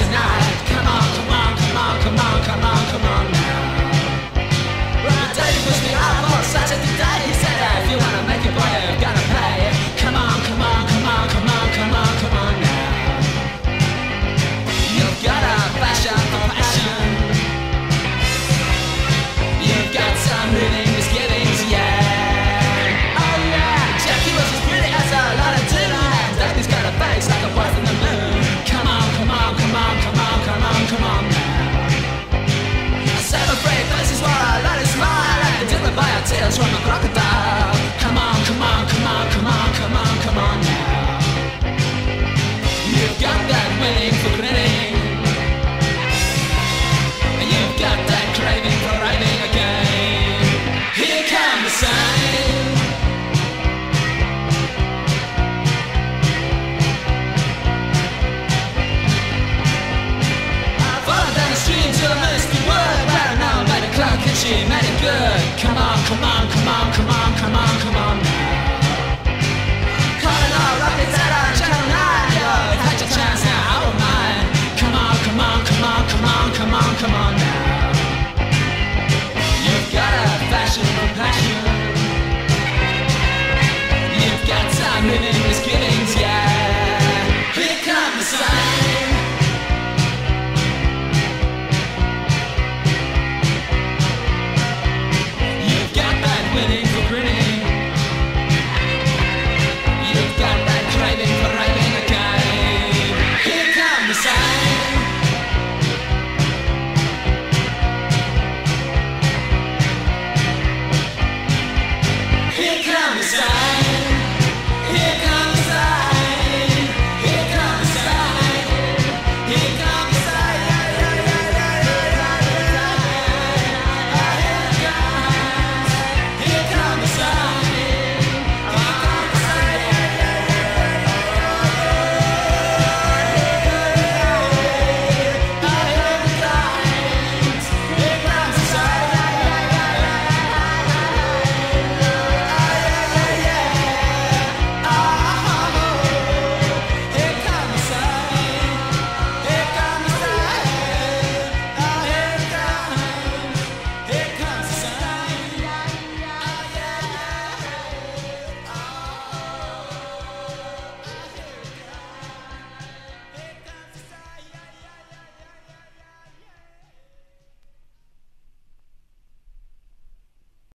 tonight. Come on, come on, come on, come on, come on, come on now. Well, Daddy pushed me out for such a good day. He said, if you wanna make it, boy, you've gotta pay. Come on, come on, come on, come on, come on, come on now. You've got a passion for passion. You've got some living misgivings, yeah. Oh yeah, Jackie was as pretty as a lot of daylight. Daddy's got a face like a boy from the moon. Come on, come on, come on, come on, come on, come on now. I said afraid this is what I let it smile. And did the buy our tears from a crocodile. Come on, come on, come on, come on, come on, come on now. You've got that winning for grinning. You've got that craving for raving again. Here comes the Sane. I followed down the street till I missed the word. Where I know made a clock and she made it good. Come on, come on, come on, come on, come on, come on now. Calling all rockets out on Channel 9. Yo, you've had your chance now, how am I? Come on, come on, come on, come on, come on, come on now. You've got a fashion for